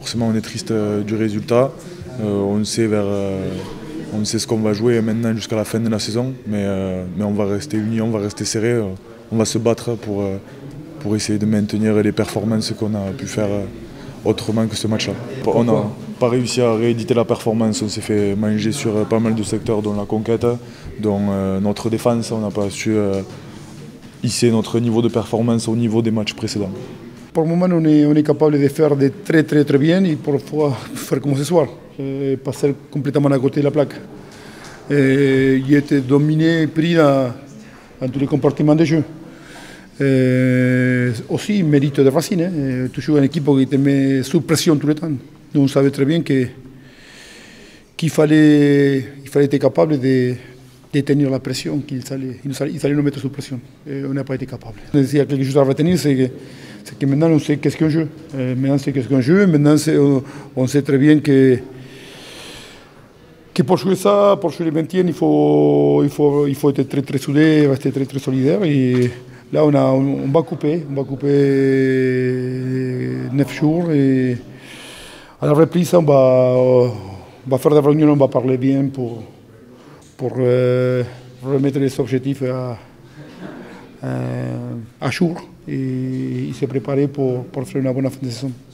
forcément on est triste du résultat. On sait ce qu'on va jouer maintenant jusqu'à la fin de la saison, mais on va rester unis, on va rester serrés, on va se battre pour essayer de maintenir les performances qu'on a pu faire autrement que ce match-là. On n'a pas réussi à rééditer la performance, on s'est fait manger sur pas mal de secteurs, dont la conquête, dont notre défense, on n'a pas su hisser notre niveau de performance au niveau des matchs précédents. Pour le moment, on est capable de faire de très bien et parfois faire comme ce soir, passer complètement à côté de la plaque. Il était dominé, pris dans tous les compartiments de jeu. Aussi, mérite de Racine, toujours une équipe qui te met sous pression tout le temps. Nous, on savait très bien qu'il fallait être capable de tenir la pression, il fallait nous mettre sous pression. Et on n'a pas été capable. Il y a quelque chose à retenir, c'est que maintenant on sait qu'est-ce qu'un jeu. Maintenant on sait très bien que pour jouer ça, pour jouer le maintien, il faut être très soudé, rester très solidaire. Et là on va couper 9 jours et à la reprise on va faire des réunions, on va parler bien pour remettre les objectifs à jour et se préparer pour faire une bonne fin de saison.